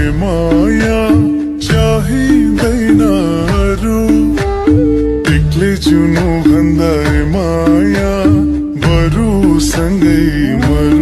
माया चाहिँदैन अरू, एक्लै जिउनु भन्दा माया बरु सँगै मरु।